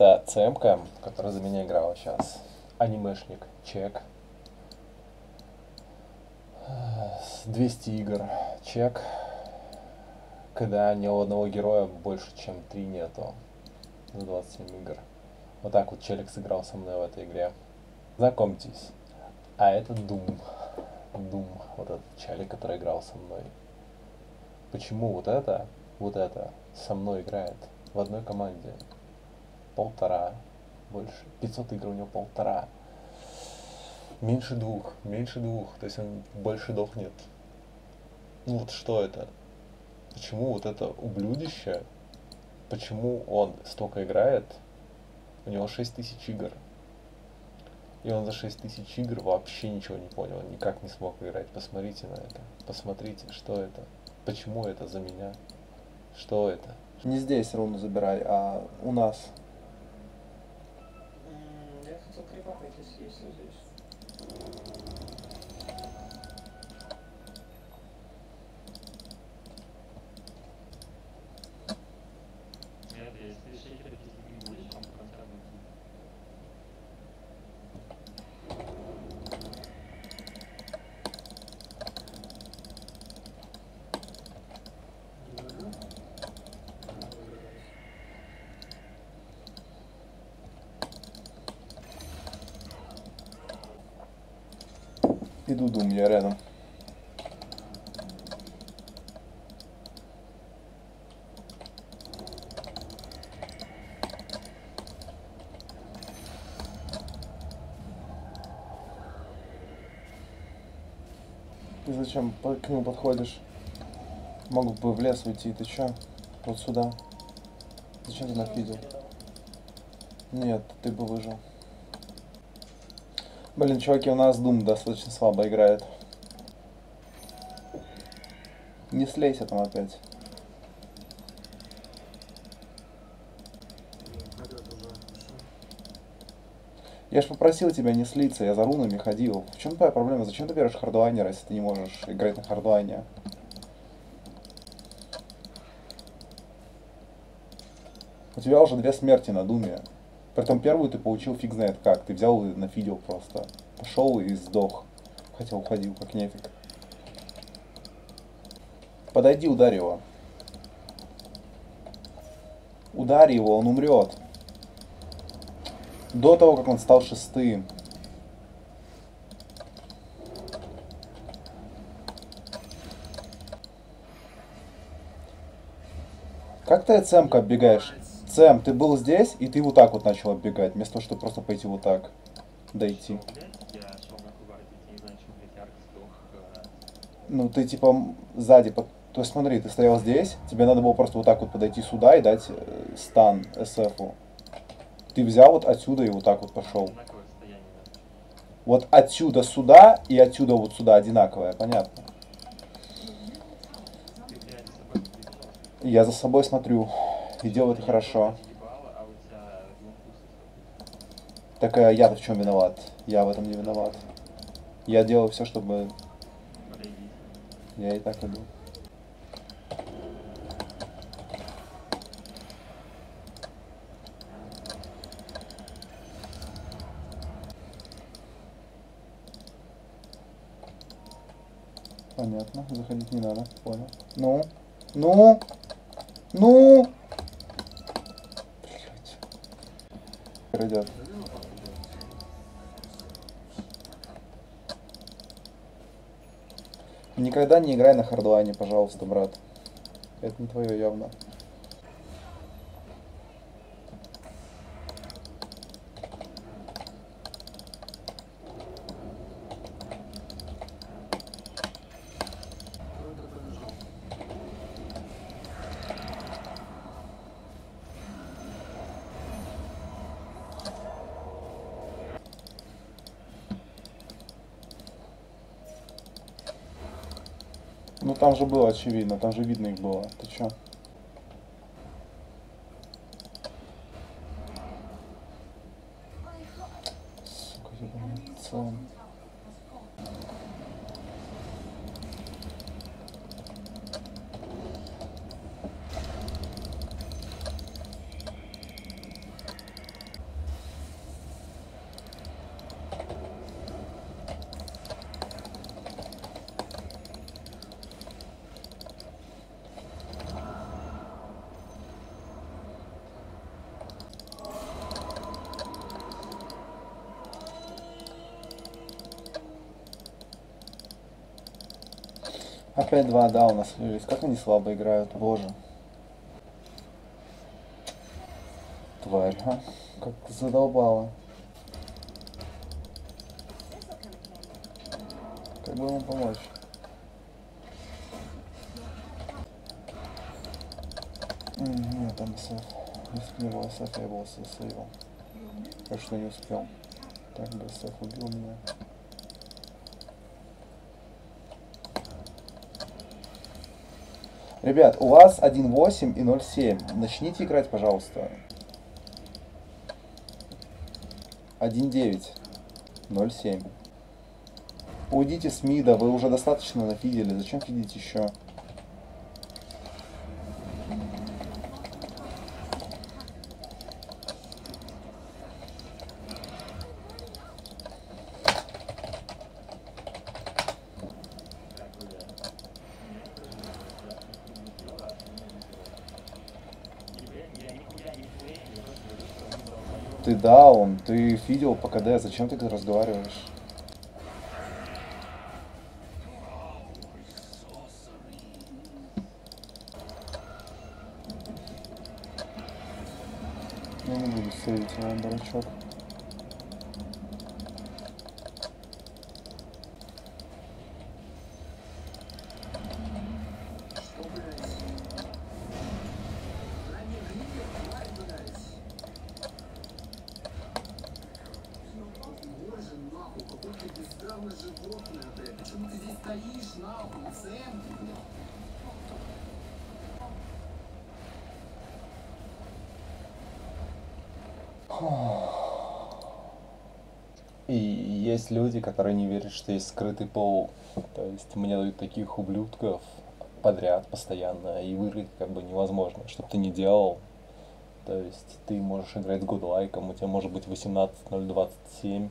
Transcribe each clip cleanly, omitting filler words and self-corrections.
Это ЦМ-ка, которая за меня играла сейчас. Анимешник, чек. 200 игр, чек. Когда ни у одного героя больше, чем 3 нету. За 27 игр. Вот так вот челик сыграл со мной в этой игре. Знакомьтесь. А это Doom. Doom. Вот этот челик, который играл со мной. Почему вот это со мной играет в одной команде? 1,5. Больше. 500 игр у него 1,5. Меньше двух. То есть он больше дохнет. Ну вот что это? Почему вот это ублюдище, почему он столько играет? У него 6000 игр. И он за 6000 игр вообще ничего не понял, он никак не смог играть. Посмотрите на это. Посмотрите, что это. Почему это за меня? Что это? Не здесь руну забирай, а у нас. Я хотел крипа пойти съесть здесь. Иду, Дум, я рядом. Ты зачем к нему подходишь? Могу бы в лес уйти, ты чё? Вот сюда. Зачем ты нафидел? Нет, ты бы выжил. Блин, чуваки, у нас Doom достаточно слабо играет. Не слейся там опять. Я ж попросил тебя не слиться, я за рунами ходил. В чем твоя проблема? Зачем ты берешь хардлайнера, если ты не можешь играть на хардлайне? У тебя уже 2 смерти на Думе. Притом первую ты получил фиг знает как. Ты взял и нафидел просто. Пошел и сдох. Хотя уходил, как нефиг. Подойди, ударь его. Ударь его, он умрет. До того, как он стал 6-м. Как ты от Цемка оббегаешь? Цем, ты был здесь, и ты вот так вот начал оббегать, вместо того, чтобы просто пойти вот так. Дойти. Ну, ты типа сзади, то есть смотри, ты стоял здесь, тебе надо было просто вот так вот подойти сюда и дать стан СФу. Ты взял вот отсюда и вот так вот пошел. Вот отсюда сюда и отсюда вот сюда одинаковое, понятно? Я за собой смотрю и делаю это хорошо. Так я-то в чем виноват? Я в этом не виноват. Я делаю все, чтобы... Я и так иду. Понятно, заходить не надо, понял. Ну? Ну? Ну? Блять. Пройдет. Никогда не играй на хардлайне, пожалуйста, брат. Это не твое явно. Ну там же было очевидно, там же видно их было. Ты чё? Сука, ебаный цен. Опять 2 дауна слились. Как они слабо играют, боже. Тварь, а? Как задолбала. Как бы ему помочь? Нет, там СФ. Если бы не было СФ, я был сейвом. Так что не успел. Так бы СФ убил меня. Ребят, у вас 1.8 и 0.7. Начните играть, пожалуйста. 1.9. 0.7. Уйдите с мида, вы уже достаточно нафидели. Зачем фидить еще? Ты даун, ты фидел по КД, зачем ты разговариваешь? Я не буду сейвить его, он дурачок. И есть люди, которые не верят, что есть скрытый пол. То есть мне дают таких ублюдков подряд, постоянно, и выиграть как бы невозможно, что бы ты ни делал. То есть ты можешь играть с гудлайком, у тебя может быть 18-0-27,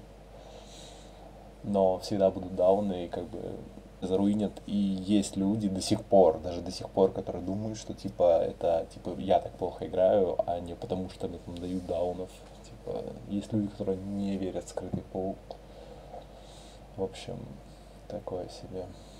но всегда будут дауны и как бы заруинят. И есть люди до сих пор, даже до сих пор, которые думают, что типа это типа я так плохо играю, а не потому что мне там дают даунов. Типа есть люди, которые не верят в скрытый пол. В общем, такое себе.